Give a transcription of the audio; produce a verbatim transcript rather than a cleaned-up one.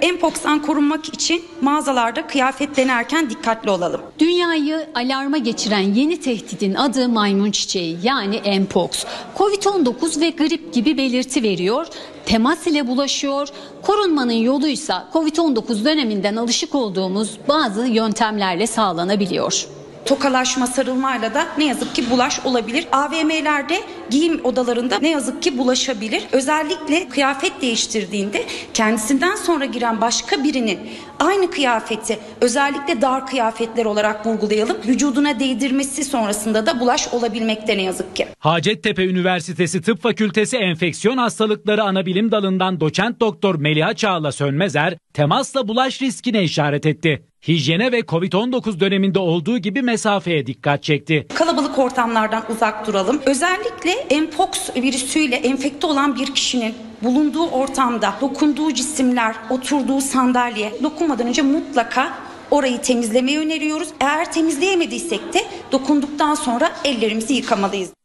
Mpox'tan korunmak için mağazalarda kıyafet denerken dikkatli olalım. Dünyayı alarma geçiren yeni tehditin adı maymun çiçeği, yani Mpox. kovid on dokuz ve grip gibi belirti veriyor, temas ile bulaşıyor. Korunmanın yoluysa kovid on dokuz döneminden alışık olduğumuz bazı yöntemlerle sağlanabiliyor. Tokalaşma, sarılmayla da ne yazık ki bulaş olabilir. A V M'lerde, giyim odalarında ne yazık ki bulaşabilir. Özellikle kıyafet değiştirdiğinde kendisinden sonra giren başka birinin aynı kıyafeti, özellikle dar kıyafetler olarak vurgulayalım, vücuduna değdirmesi sonrasında da bulaş olabilmekte ne yazık ki. Hacettepe Üniversitesi Tıp Fakültesi Enfeksiyon Hastalıkları Anabilim Dalı'ndan doçent doktor Meliha Çağla Sönmezer temasla bulaş riskine işaret etti. Hijyene ve kovid on dokuz döneminde olduğu gibi mesafeye dikkat çekti. Kalabalık ortamlardan uzak duralım. Özellikle Mpox virüsüyle enfekte olan bir kişinin bulunduğu ortamda dokunduğu cisimler, oturduğu sandalye dokunmadan önce mutlaka orayı temizlemeyi öneriyoruz. Eğer temizleyemediysek de dokunduktan sonra ellerimizi yıkamalıyız.